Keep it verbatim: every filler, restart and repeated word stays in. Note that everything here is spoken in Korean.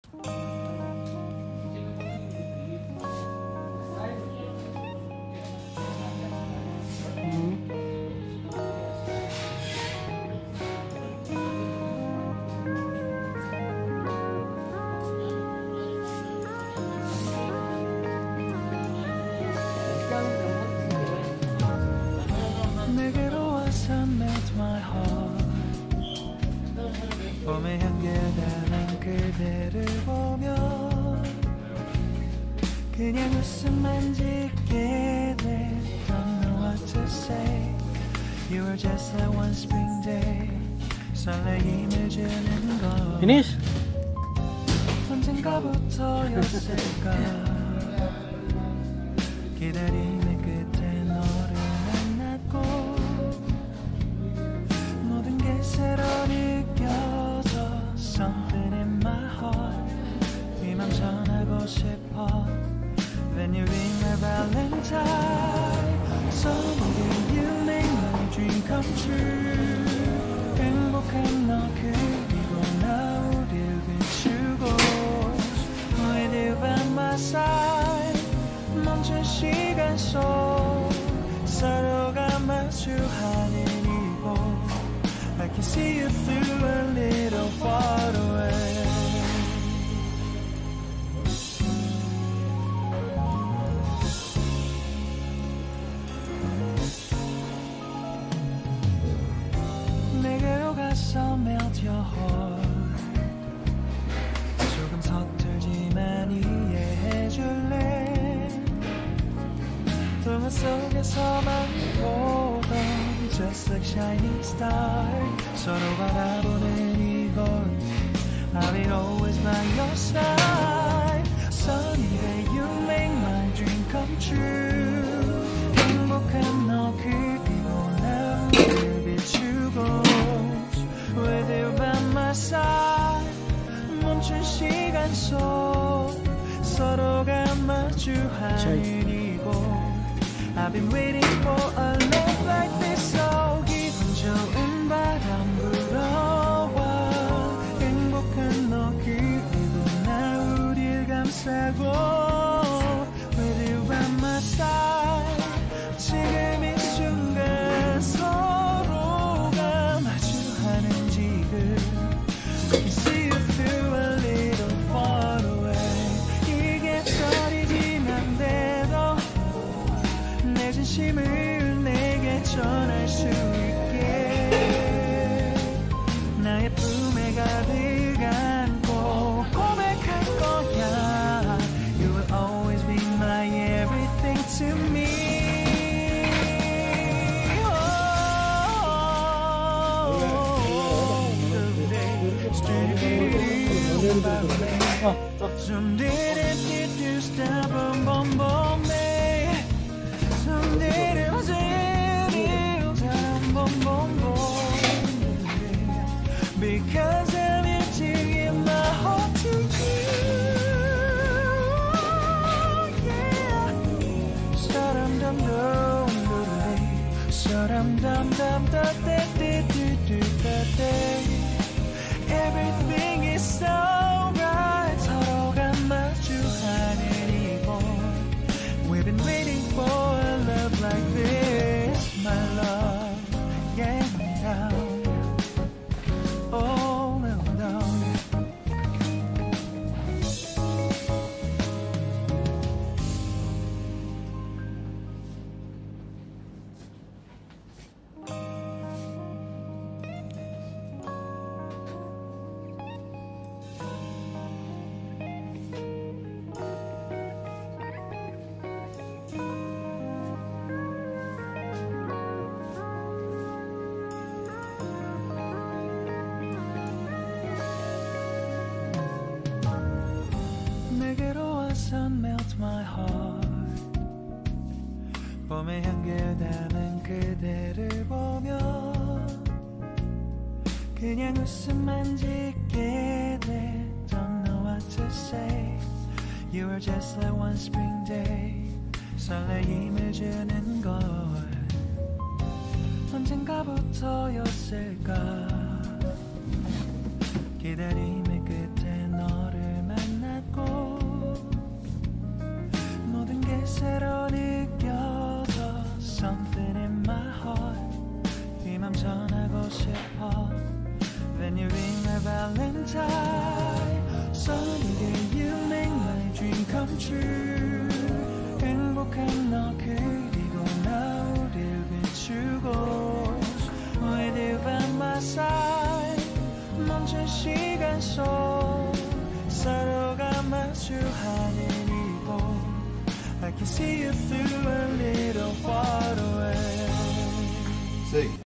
봄의 향기에 담은 그대를 보면 그냥 웃음만 짓게 돼. Don't know what to say. You were just like one spring day. 설레임을 주는 것. Finish. 언젠가부터였을까. 기다림의 끝에 너를 만났고 모든 게 새로 느껴져. Something in my heart. 이 맘 전하고 싶어. Then you ring my valentine. Someday you make my dream come true. 행복한 너 그리고 나 우릴 비추고 With you by my side. 멈춘 시간 속 서로가 마주하는 이곳. I can see you through a little far away. 내게로 가서 melt your heart. 조금 서툴지만 이해해줄래. 동화 속에서만 보던 Just like shining star. 서로 바라보는 이곳. I'll be always by your side. Sunny day you make my dream come true. 행복한 너 그리고 나 우릴 비추고 With you by my side. 멈춘 시간 속 서로가 마주하는 이곳. I've been waiting for a love like this. So 기분 좋은 바람 불어와. 행복한 너 그리고 나 우릴 감싸고 With you by my side. 지금 이 순간 서로가 마주하는 지금 I can see you through a little far away. 이게 떨리진 않대도 내 진심을 내게 전할 수 있게 나의 품에 가득 안고 고백할 거야. You will always be my everything to me. Some didn't get to stop a bomb bomb me. Some didn't say it bomb bomb bomb. Because I'm here to give my heart to you. Yeah. Sa-dum dum dum dum. Sa-dum dum dum da da da da da da. Everything is so right. 서로가 마주하는 이곳. We've been waiting for a love like this, my love. Yeah, yeah. Oh, no, no. 내게로 와서 melt my heart. 봄의 향기에 담은 그대를 보면 그냥 웃음만 짓게 돼. Don't know what to say. You were just like one spring day. 설레임을 주는 걸. 언젠가부터였을까. 기다림의 끝에 너를 만나 넌 전하고 싶어 Then you ring my valentine Sunny day you make my dream come true 행복한 너 그리고 나 우릴 비추고 With you by my side 멈춘 시간 속 서로가 마주하는 이곳 I can see you through a little far away Sing.